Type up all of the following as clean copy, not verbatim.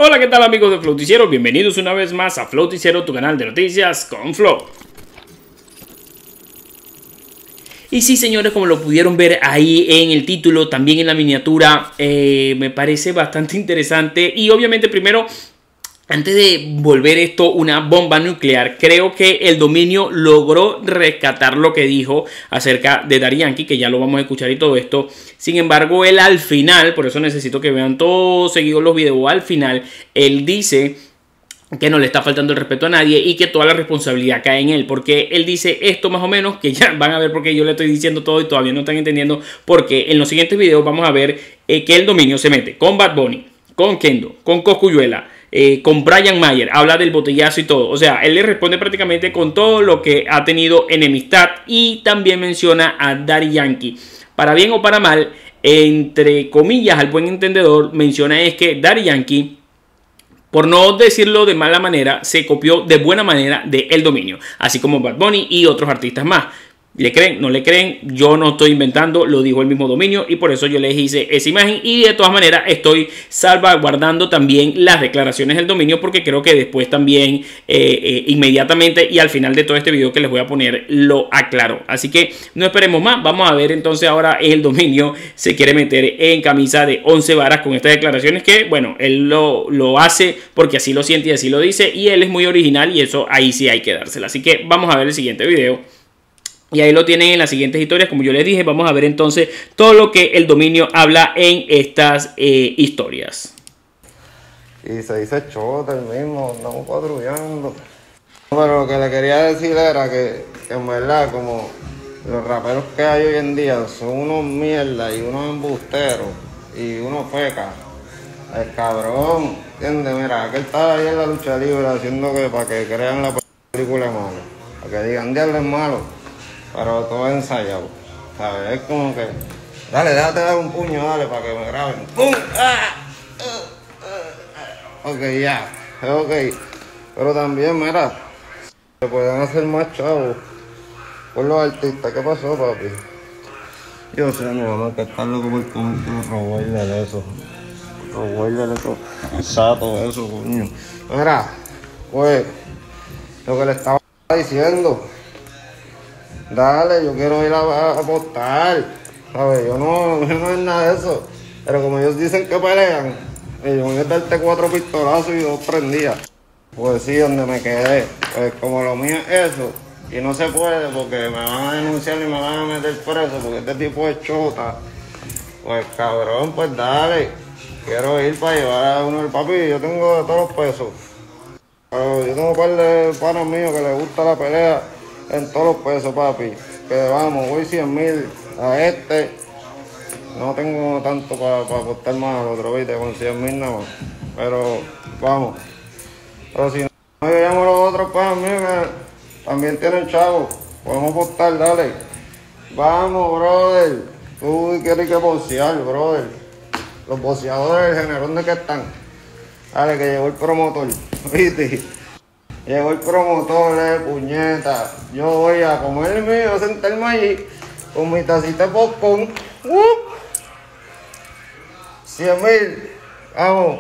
Hola, ¿qué tal amigos de Floticiero? Bienvenidos una vez más a Floticiero, tu canal de noticias con Flow. Y sí, señores, como lo pudieron ver ahí en el título, también en la miniatura, me parece bastante interesante. Y obviamente primero, antes de volver esto una bomba nuclear, creo que el dominio logró rescatar lo que dijo acerca de Daddy Yankee, que ya lo vamos a escuchar y todo esto. Sin embargo, él al final, por eso necesito que vean todos seguidos los videos, al final, él dice que no le está faltando el respeto a nadie y que toda la responsabilidad cae en él, porque él dice esto más o menos, que ya van a ver porque yo le estoy diciendo todo y todavía no están entendiendo, porque en los siguientes videos vamos a ver que el dominio se mete con Bad Bunny, con Kendo, con Cosculluela, con Brian Mayer, habla del botellazo y todo. O sea, él le responde prácticamente con todo lo que ha tenido enemistad y también menciona a Daddy Yankee. Para bien o para mal, entre comillas, al buen entendedor, menciona es que Daddy Yankee, por no decirlo de mala manera, se copió de buena manera de El Dominio, así como Bad Bunny y otros artistas más. ¿Le creen? ¿No le creen? Yo no estoy inventando, lo dijo el mismo Dominio y por eso yo les hice esa imagen y de todas maneras estoy salvaguardando también las declaraciones del Dominio porque creo que después también inmediatamente y al final de todo este video que les voy a poner lo aclaro. Así que no esperemos más, vamos a ver entonces ahora el Dominio se quiere meter en camisa de 11 varas con estas declaraciones que bueno, él lo hace porque así lo siente y así lo dice y él es muy original y eso ahí sí hay que dársela. Así que vamos a ver el siguiente video. Y ahí lo tienen en las siguientes historias. Como yo les dije, vamos a ver entonces todo lo que el dominio habla en estas historias. Y se dice chota el mismo, andamos patrullando. Pero lo que le quería decir era que en verdad, como los raperos que hay hoy en día son unos mierda y unos embusteros y unos fecas. El cabrón, ¿entiendes? Mira, aquel estaba ahí en la lucha libre haciendo que para que crean la película malo. Para que digan, diablo es malo. Pero todo ensayado, ¿sabes? Es como que, dale, déjate dar un puño, dale, para que me graben. ¡Pum! ¡Ah! Ok, ya, ok. Pero también, mira, se pueden hacer más chavos por los artistas. ¿Qué pasó, papi? Yo sé, mi mamá, que está loco por comer robarle de eso. Robarle de eso, sato, eso, coño. Mira, pues, lo que le estaba diciendo. Dale, yo quiero ir a apostar, ¿sabes? Yo no es nada de eso. Pero como ellos dicen que pelean, y yo voy a darte 4 pistolazos y 2 prendidas. Pues sí, donde me quedé. Pues como lo mío es eso, y no se puede porque me van a denunciar y me van a meter preso porque este tipo es chota. Pues cabrón, pues dale. Quiero ir para llevar a uno del papi, yo tengo de todos los pesos. Pero yo tengo un par de panos míos que les gusta la pelea. En todos los pesos, papi. Que vamos, voy 100,000 a este. No tengo tanto para apostar más al otro, ¿viste? Con 100,000 nada más. Pero vamos. Pero si no, yo llamo a los otros panos míos que también tienen chavos. Podemos apostar, dale. Vamos, brother. Tú quieres que boxear, brother. Los boxeadores del género, ¿dónde que están? Dale, que llegó el promotor. ¿Viste? Llegó el promotor de puñeta. Yo voy a comerme, a sentarme allí con mi tacita de popcorn. 100,000. Vamos.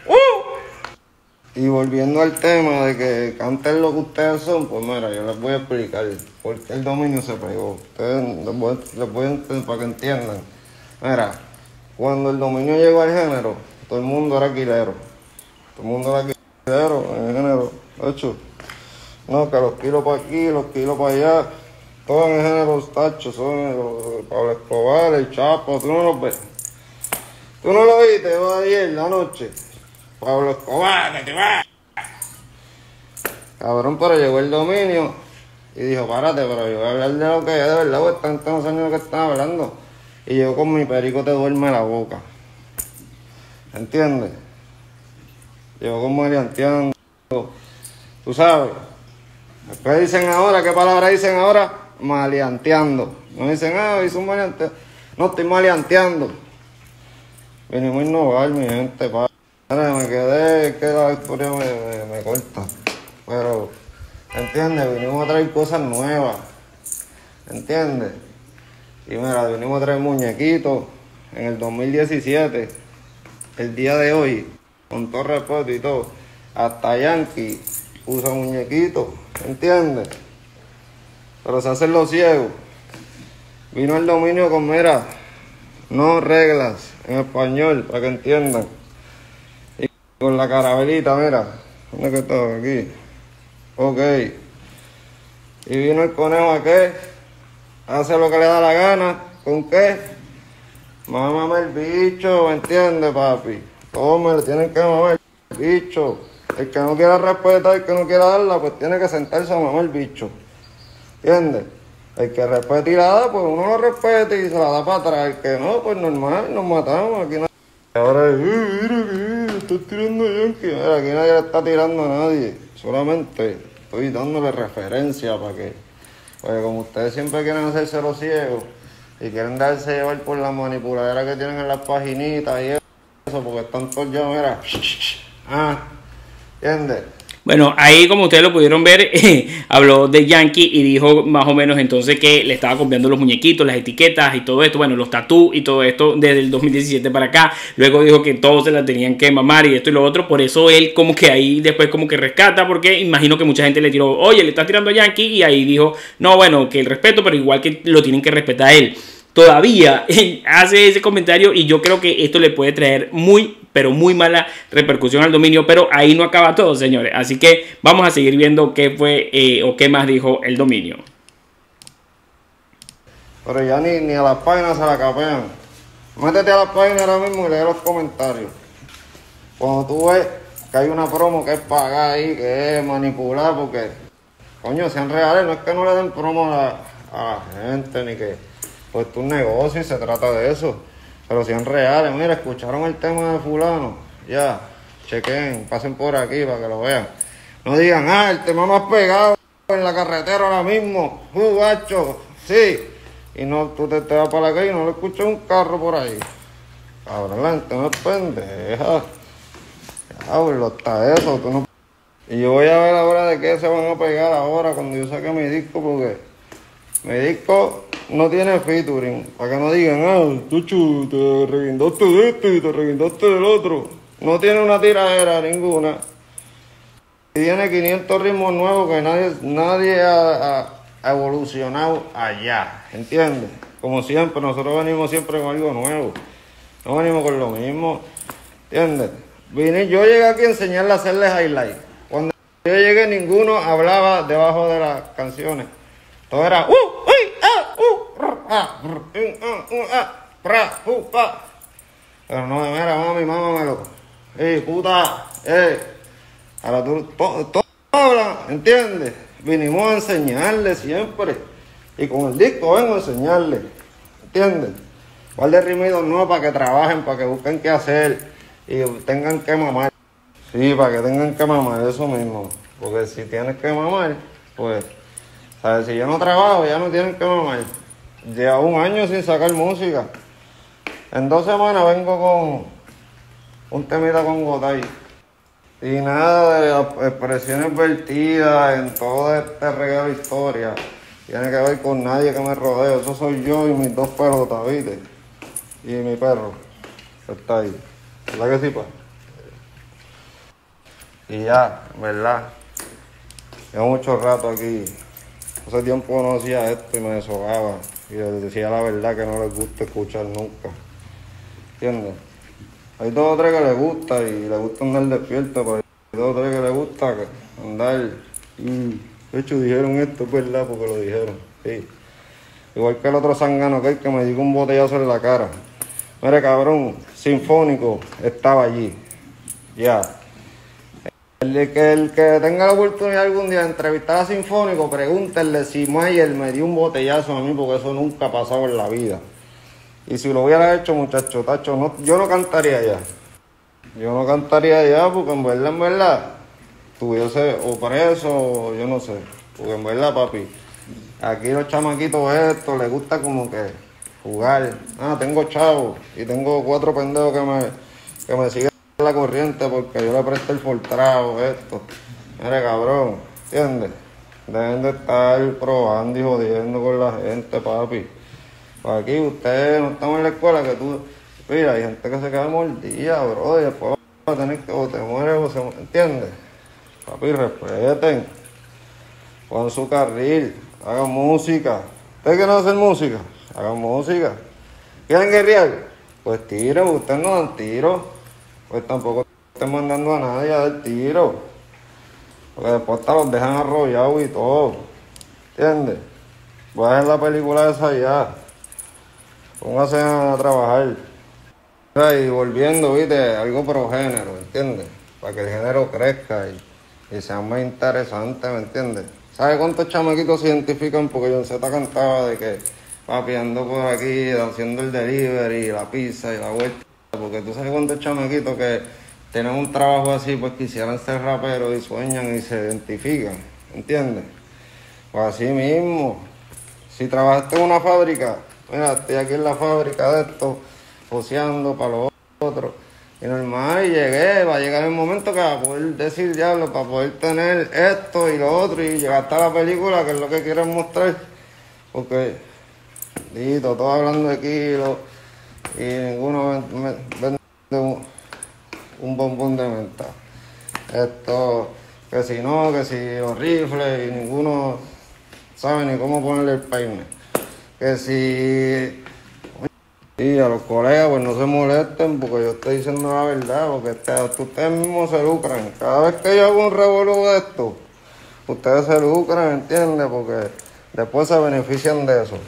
Y volviendo al tema de que canten lo que ustedes son, pues mira, yo les voy a explicar por qué el dominio se pegó. Ustedes les voy a entender para que entiendan. Mira, cuando el dominio llegó al género, todo el mundo era alquilero. Todo el mundo era alquilero en el género. De hecho, no, que los kilos para aquí, los kilos para allá, todos en el género tachos, son Pablo Escobar, el Chapo, tú no los ves. Tú no lo viste ayer, la noche. Pablo Escobar, que te va. Cabrón, pero llegó el dominio y dijo, párate, pero yo voy a hablar de lo que es de verdad, porque esta gente no sabe ni lo que están hablando. Y yo con mi perico te duerme la boca. ¿Entiendes? Llegó con maleanteando. Tú sabes. Después dicen ahora, ¿qué palabra dicen ahora? Maleanteando. No dicen, hizo un maleanteo. No, estoy maleanteando. Venimos a innovar, mi gente, me quedé, que la historia me corta. Pero, ¿entiendes? Venimos a traer cosas nuevas. ¿Entiendes? Y mira, venimos a traer muñequitos. En el 2017, el día de hoy, con todo respeto y todo. Hasta Yankee usa muñequitos, ¿entiendes? Pero se hacen los ciegos. Vino el dominio con, mira, no reglas en español, para que entiendan. Y con la carabelita, mira, ¿dónde es que está? Aquí. Ok. Y vino el conejo a qué, hace lo que le da la gana, ¿con qué? Mámame el bicho, ¿me entiendes, papi? Tome, le tienen que mamar el bicho. El que no quiera respetar, el que no quiera darla, pues tiene que sentarse a mamar el bicho. ¿Entiendes? El que respete y la da, pues uno lo respeta y se la da para atrás. El que no, pues normal, nos matamos. Aquí ahora, mira que estás tirando a Yankee. Mira, aquí nadie le está tirando a nadie. Solamente estoy dándole referencia para que, porque como ustedes siempre quieren hacerse los ciegos y quieren darse llevar por la manipuladera que tienen en las paginitas y eso, porque están todos ya, mira, ¿entiendes? Bueno, ahí como ustedes lo pudieron ver, habló de Yankee y dijo más o menos entonces que le estaba copiando los muñequitos, las etiquetas y todo esto, bueno, los tatús y todo esto desde el 2017 para acá. Luego dijo que todos se la tenían que mamar y esto y lo otro. Por eso él como que ahí después como que rescata, porque imagino que mucha gente le tiró, oye, le estás tirando a Yankee, y ahí dijo, no, bueno, que el respeto, pero igual que lo tienen que respetar a él. Todavía hace ese comentario y yo creo que esto le puede traer pero muy mala repercusión al dominio, pero ahí no acaba todo, señores. Así que vamos a seguir viendo qué fue o qué más dijo el dominio. Pero ya ni a las páginas se la capean. Métete a las páginas ahora mismo y lee los comentarios. Cuando tú ves que hay una promo que es pagar ahí, que es manipular, porque, coño, sean reales, no es que no le den promo a la gente, ni que, pues tu negocio y se trata de eso. Pero sean reales, mira, escucharon el tema de fulano, ya, chequen, pasen por aquí para que lo vean. No digan, el tema más pegado en la carretera ahora mismo, gacho, sí. Y no, tú te vas para la calle y no le escuchas un carro por ahí. Cabrón, la gente no es pendeja. Diablo, está eso, tú no... Y yo voy a ver ahora de qué se van a pegar ahora cuando yo saque mi disco, porque mi disco no tiene featuring, para que no digan, tú te reguindaste de este y te reguindaste del otro. No tiene una tiradera ninguna. Y tiene 500 ritmos nuevos que nadie ha evolucionado allá, ¿entiendes? Como siempre, nosotros venimos siempre con algo nuevo. No venimos con lo mismo, ¿entiendes? Yo llegué aquí a enseñarle a hacerle highlight. Cuando yo llegué, ninguno hablaba debajo de las canciones. Todo era pero no, mira, mami, mámamelo. Puta, ahora todos hablan, ¿entiendes? Vinimos a enseñarle siempre. Y con el disco vengo a enseñarle, ¿entiendes? ¿Cuál de rimidos no? Para que trabajen, para que busquen qué hacer y tengan que mamar. Sí, para que tengan que mamar, eso mismo. Porque si tienes que mamar, pues... ¿sabes? Si yo no trabajo, ya no tienen que mamar. Llevo 1 año sin sacar música. En 2 semanas vengo con un temita con Gotay. Y nada de las expresiones vertidas en todo este reguero de historia. Tiene que ver con nadie que me rodee. Eso soy yo y mis 2 pelotas, ¿viste? Y mi perro, que está ahí. ¿Verdad que sí, pa? Y ya, ¿verdad? Llevo mucho rato aquí. Hace tiempo no hacía esto y me deshogaba. Y les decía la verdad que no les gusta escuchar nunca. ¿Entiendes? Hay 2 o 3 que les gusta y les gusta andar despierto, pero hay 2 o 3 que les gusta andar. De hecho, dijeron esto, es verdad, porque lo dijeron. Sí. Igual que el otro zángano que me dio un botellazo en la cara. Mire, cabrón, Sinfónico estaba allí. Ya. El que tenga la oportunidad algún día de entrevistar a Sinfónico, pregúntenle si Mayer me dio un botellazo a mí, porque eso nunca ha pasado en la vida. Y si lo hubiera hecho, muchacho, tacho, no, yo no cantaría allá. Yo no cantaría allá porque en verdad, estuviese o preso o yo no sé. Porque en verdad, papi, aquí los chamaquitos estos les gusta como que jugar. Tengo chavos y tengo 4 pendejos que me siguen la corriente porque yo le presté el fortrado, esto. Mire, cabrón, ¿entiendes? Deben de estar probando y jodiendo con la gente, papi. Pues aquí ustedes no están en la escuela que tú... Mira, hay gente que se queda mordida, bro, y después va a tener que o te mueres o se ¿entiendes? Papi, respeten. Pon su carril, hagan música. ¿Ustedes quieren hacer música? Hagan música. ¿Quieren guerrear? Pues tiren, ustedes no dan tiro. Pues tampoco estén mandando a nadie a dar tiro. Porque después hasta los dejan arrollados y todo. ¿Entiendes? Voy a ver la película esa ya. Pónganse a trabajar. Y volviendo, viste, algo pro género, ¿entiendes? Para que el género crezca y sea más interesante, ¿me entiendes? ¿Sabes cuántos chamaquitos se identifican? Porque John Z cantaba de que papi ando por aquí haciendo el delivery, la pizza y la vuelta. Porque tú sabes cuántos chamaquitos que tienen un trabajo así, pues quisieran ser raperos y sueñan y se identifican, ¿entiendes? Pues así mismo, si trabajaste en una fábrica, mira, estoy aquí en la fábrica de esto, joseando para los otros. Y normal, y llegué, va a llegar el momento que va a poder decir diablo, para poder tener esto y lo otro, y llegar hasta la película, que es lo que quieren mostrar. Porque, dito, todos hablando de kilos, y ninguno vende un bombón de menta. Esto, que si no, que si los rifles, y ninguno sabe ni cómo ponerle el peine. Que si... Y a los colegas pues no se molesten porque yo estoy diciendo la verdad, porque ustedes mismos se lucran. Cada vez que yo hago un revolú de esto, ustedes se lucran, ¿entiendes? Porque después se benefician de eso.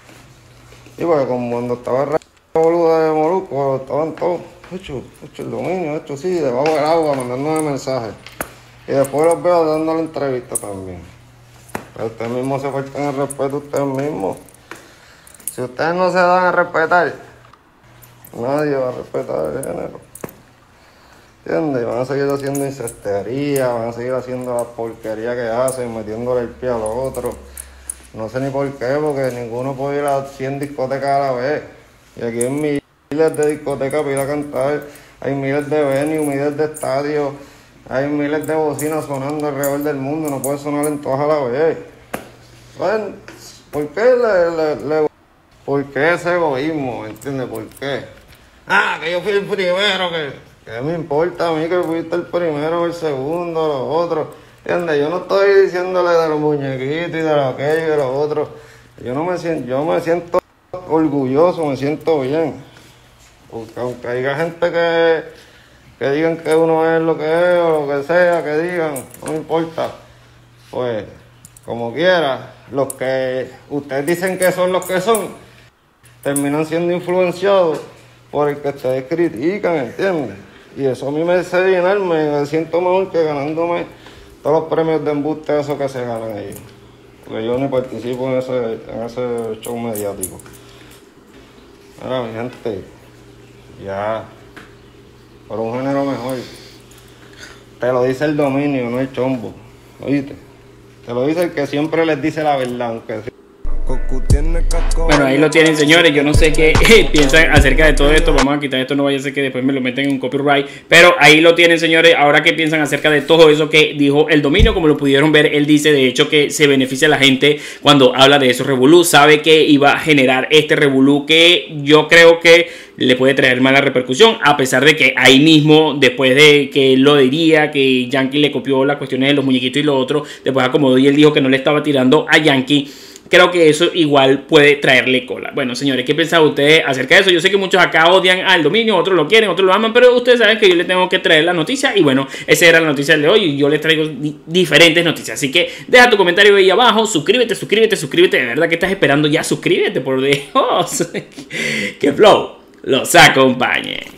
Y porque como cuando estaba el revolú de Molusco, estaban todos, hecho el dominio, hecho sí, debajo del agua, mandándome mensajes. Y después los veo dándole entrevistas también. Pero ustedes mismos se faltan el respeto, ustedes mismos. Si ustedes no se dan a respetar, nadie va a respetar el género. ¿Entiendes? Van a seguir haciendo incestería, van a seguir haciendo la porquería que hacen, metiéndole el pie a los otros. No sé ni por qué, porque ninguno puede ir a 100 discotecas a la vez. Y aquí hay miles de discotecas para ir a cantar, hay miles de venues, miles de estadios, hay miles de bocinas sonando alrededor del mundo, no puede sonar en todas a la vez. Bueno, ¿por qué ¿por qué ese egoísmo? ¿Entiendes? ¿Por qué? Ah, que yo fui el primero, que me importa a mí que fuiste el primero, el segundo, los otros. ¿Entiendes? Yo no estoy diciéndole de los muñequitos y de lo aquello y de los otros. Yo me siento orgulloso, me siento bien. Porque aunque haya gente que digan que uno es lo que es o lo que sea, que digan, no me importa. Pues, como quiera, los que ustedes dicen que son los que son, terminan siendo influenciados por el que ustedes critican, ¿entiendes? Y eso a mí me hace llenarme, me siento mejor que ganándome todos los premios de embuste esos que se ganan ellos. Porque yo ni participo en ese show mediático. Mira, mi gente, ya, por un género mejor. Te lo dice el dominio, no el chombo, ¿oíste? Te lo dice el que siempre les dice la verdad, aunque sí. Bueno, ahí lo tienen, señores. Yo no sé qué piensan acerca de todo esto. Vamos a quitar esto, no vaya a ser que después me lo meten en un copyright. Pero ahí lo tienen, señores. Ahora, ¿qué piensan acerca de todo eso que dijo el dominio? Como lo pudieron ver, él dice de hecho que se beneficia a la gente cuando habla de esos revolú. Sabe que iba a generar este revolú que yo creo que le puede traer mala repercusión, a pesar de que ahí mismo, después de que él lo diría, que Yankee le copió las cuestiones de los muñequitos y lo otro, después acomodó y él dijo que no le estaba tirando a Yankee. Creo que eso igual puede traerle cola. Bueno, señores, ¿qué piensan ustedes acerca de eso? Yo sé que muchos acá odian al dominio, otros lo quieren, otros lo aman, pero ustedes saben que yo les tengo que traer la noticia. Y bueno, esa era la noticia de hoy y yo les traigo diferentes noticias. Así que deja tu comentario ahí abajo, suscríbete. De verdad que estás esperando ya, suscríbete, por Dios. Que Flow los acompañe.